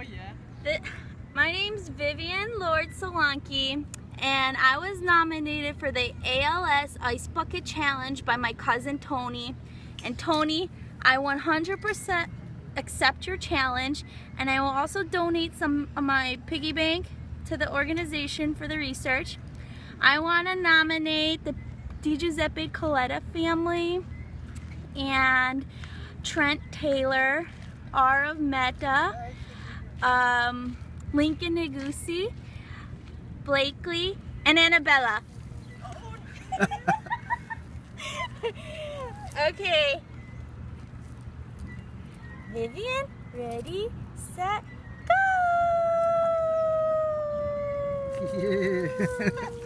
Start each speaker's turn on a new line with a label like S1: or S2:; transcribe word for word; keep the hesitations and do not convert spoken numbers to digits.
S1: yeah.
S2: The, my name's Vivienne Lourdes, and I was nominated for the A L S Ice Bucket Challenge by my cousin Tony. And Tony, I one hundred percent accept your challenge, and I will also donate some of my piggy bank to the organization for the research. I want to nominate the Di Giuseppe Coletta family and Trent Taylor, Ara Mehta, um, Lincoln Negussi, Blakely, and Annabella. Okay. Vivienne, ready, set, go!
S3: Yeah.